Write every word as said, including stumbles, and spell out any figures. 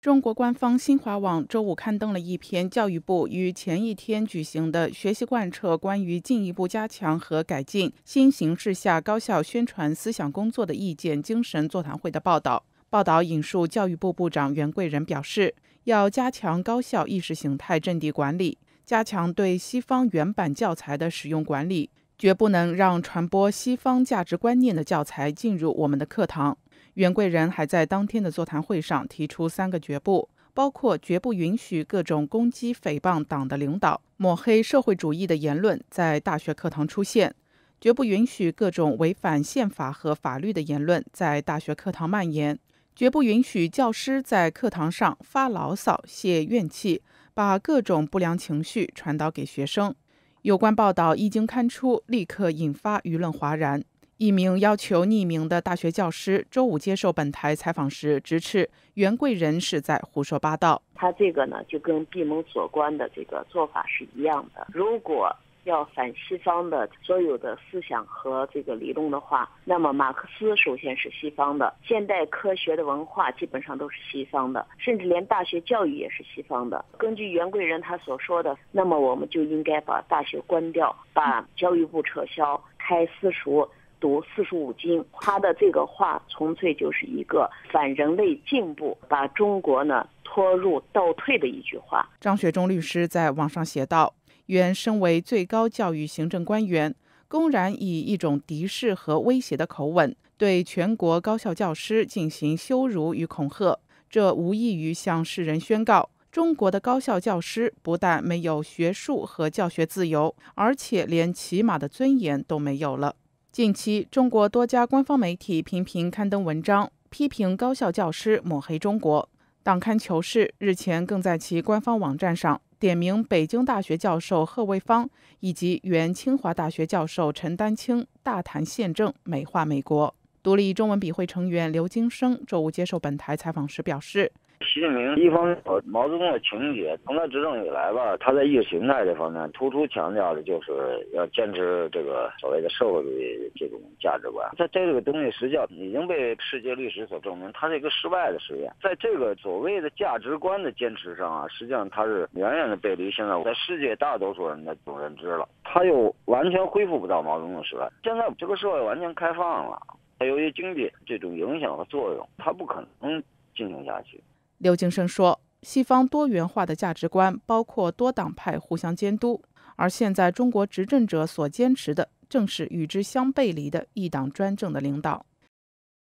中国官方新华网周五刊登了一篇教育部于前一天举行的学习贯彻关于进一步加强和改进新形势下高校宣传思想工作的意见精神座谈会的报道。报道引述教育部部长袁贵仁表示，要加强高校意识形态阵地管理，加强对西方原版教材的使用管理，绝不能让传播西方价值观念的教材进入我们的课堂。袁贵仁还在当天的座谈会上提出三个绝不，包括绝不允许各种攻击诽谤党的领导、抹黑社会主义的言论在大学课堂出现，绝不允许各种违反宪法和法律的言论在大学课堂蔓延，绝不允许教师在课堂上发牢骚、泄怨气，把各种不良情绪传导给学生。有关报道一经刊出，立刻引发舆论哗然。一名要求匿名的大学教师周五接受本台采访时直斥袁贵仁是在胡说八道。 他这个呢，就跟闭门锁关的这个做法是一样的。如果要反西方的所有的思想和这个理论的话，那么马克思首先是西方的，现代科学的文化基本上都是西方的，甚至连大学教育也是西方的。根据袁贵仁他所说的，那么我们就应该把大学关掉，把教育部撤销，开私塾，读四书五经。他的这个话纯粹就是一个反人类进步，把中国呢拖入倒退的一句话。 张学忠律师在网上写道，袁身为最高教育行政官员，公然以一种敌视和威胁的口吻对全国高校教师进行羞辱与恐吓，这无异于向世人宣告，中国的高校教师不但没有学术和教学自由，而且连起码的尊严都没有了。近期，中国多家官方媒体频频刊登文章，批评高校教师抹黑中国。党刊求是日前更在其官方网站上点名北京大学教授贺卫方以及原清华大学教授陈丹青大谈宪政、美化美国。独立中文笔会成员刘金生周五接受本台采访时表示， 习近平一方面有毛泽东的情节，从他执政以来吧，他在意识形态这方面突出强调的就是要坚持这个所谓的社会主义这种价值观。在这个东西实际上已经被世界历史所证明，它是一个失败的实验。在这个所谓的价值观的坚持上啊，实际上它是远远的背离现在在世界大多数人的这种认知了。他又完全恢复不到毛泽东的时代。现在这个社会完全开放了，它由于经济这种影响和作用，它不可能进行下去。 刘敬生说，西方多元化的价值观包括多党派互相监督，而现在中国执政者所坚持的正是与之相背离的一党专政的领导。